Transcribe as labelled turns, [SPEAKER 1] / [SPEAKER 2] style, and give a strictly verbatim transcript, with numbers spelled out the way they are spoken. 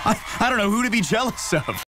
[SPEAKER 1] I, I don't know who to be jealous of.